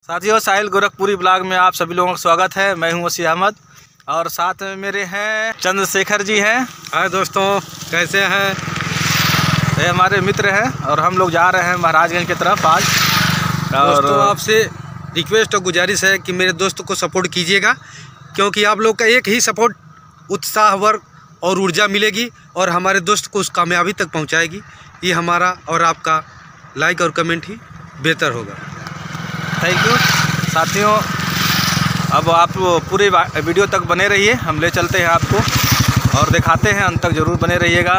साथियों, साहिल गोरखपुरी ब्लॉग में आप सभी लोगों का स्वागत है। मैं हूं वसी अहमद और साथ में मेरे हैं चंद्रशेखर जी हैं। हाय दोस्तों, कैसे हैं? ये हमारे मित्र हैं और हम लोग जा रहे हैं महाराजगंज की तरफ आज। और दोस्तों, आपसे रिक्वेस्ट और गुजारिश है कि मेरे दोस्त को सपोर्ट कीजिएगा, क्योंकि आप लोग का एक ही सपोर्ट उत्साह वर्ग और ऊर्जा मिलेगी और हमारे दोस्त को उस कामयाबी तक पहुंचाएगी। ये हमारा और आपका लाइक और कमेंट ही बेहतर होगा। थैंक यू साथियों। अब आप पूरे वीडियो तक बने रहिए, हम ले चलते हैं आपको और दिखाते हैं, अंत तक ज़रूर बने रहिएगा।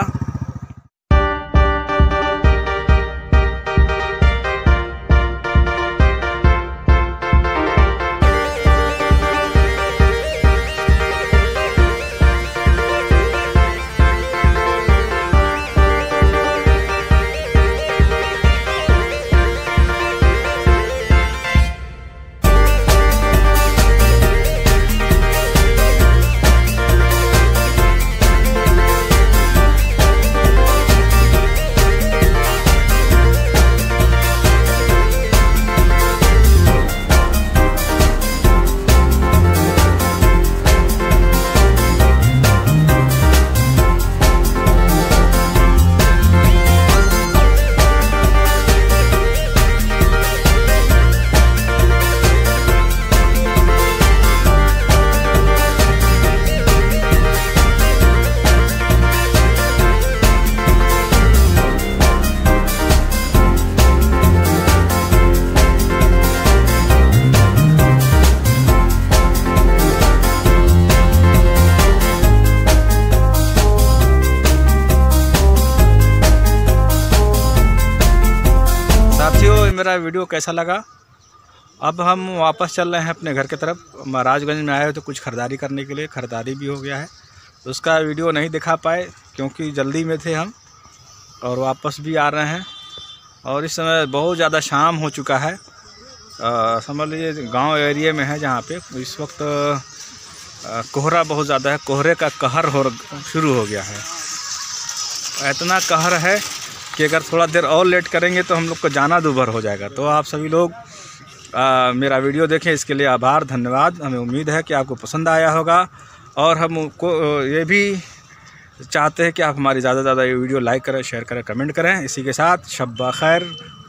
मेरा वीडियो कैसा लगा? अब हम वापस चल रहे हैं अपने घर की तरफ। महाराजगंज में आए तो कुछ ख़रीदारी करने के लिए, ख़रीदारी भी हो गया है, तो उसका वीडियो नहीं दिखा पाए क्योंकि जल्दी में थे हम, और वापस भी आ रहे हैं। और इस समय बहुत ज़्यादा शाम हो चुका है, समझ लीजिए गांव एरिया में है जहाँ पे इस वक्त कोहरा बहुत ज़्यादा है। कोहरे का कहर शुरू हो गया है। इतना कहर है कि अगर थोड़ा देर और लेट करेंगे तो हम लोग को जाना दूभर हो जाएगा। तो आप सभी लोग मेरा वीडियो देखें, इसके लिए आभार, धन्यवाद। हमें उम्मीद है कि आपको पसंद आया होगा और हमको ये भी चाहते हैं कि आप हमारी ज़्यादा से ज़्यादा ये वीडियो लाइक करें, शेयर करें, कमेंट करें। इसी के साथ शब खैर।